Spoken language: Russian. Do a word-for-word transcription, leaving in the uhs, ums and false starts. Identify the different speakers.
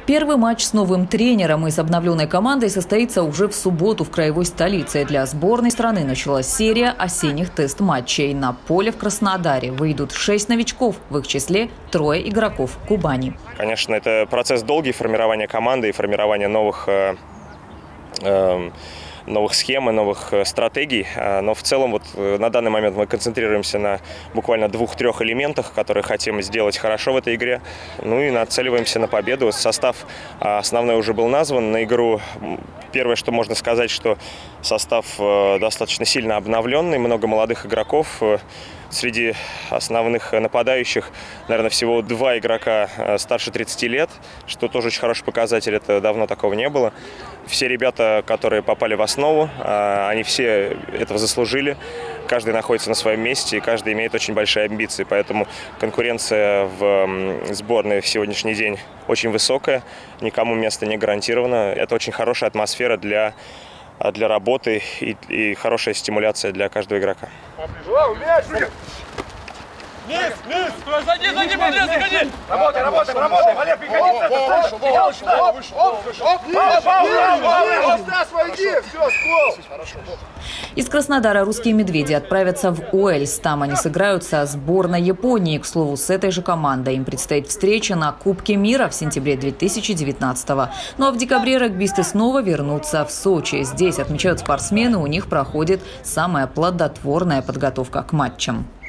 Speaker 1: Первый матч с новым тренером и с обновленной командой состоится уже в субботу в краевой столице. Для сборной страны началась серия осенних тест-матчей. На поле в Краснодаре выйдут шесть новичков, в их числе трое игроков Кубани.
Speaker 2: Конечно, это процесс долгий, формирование команды и формирование новых э, э, новых схем и новых стратегий. Но в целом вот на данный момент мы концентрируемся на буквально двух-трех элементах, которые хотим сделать хорошо в этой игре. Ну и нацеливаемся на победу. Состав основной уже был назван. На игру первое, что можно сказать, что состав достаточно сильно обновленный, много молодых игроков. Среди основных нападающих, наверное, всего два игрока старше тридцати лет, что тоже очень хороший показатель, это давно такого не было. Все ребята, которые попали в основу, они все этого заслужили. Каждый находится на своем месте, и каждый имеет очень большие амбиции. Поэтому конкуренция в сборной в сегодняшний день очень высокая, никому место не гарантировано. Это очень хорошая атмосфера для для работы и, и хорошая стимуляция для каждого игрока.
Speaker 3: Низ, низ! Зади, зади, подрез, заходи!
Speaker 4: Работай, работай, работай! Валер,
Speaker 1: Из Краснодара русские медведи отправятся в Уэльс. Там они сыграют со сборной Японии. К слову, с этой же командой им предстоит встреча на Кубке мира в сентябре две тысячи девятнадцатого. Ну а в декабре регбисты снова вернутся в Сочи. Здесь, отмечают спортсмены, у них проходит самая плодотворная подготовка к матчам.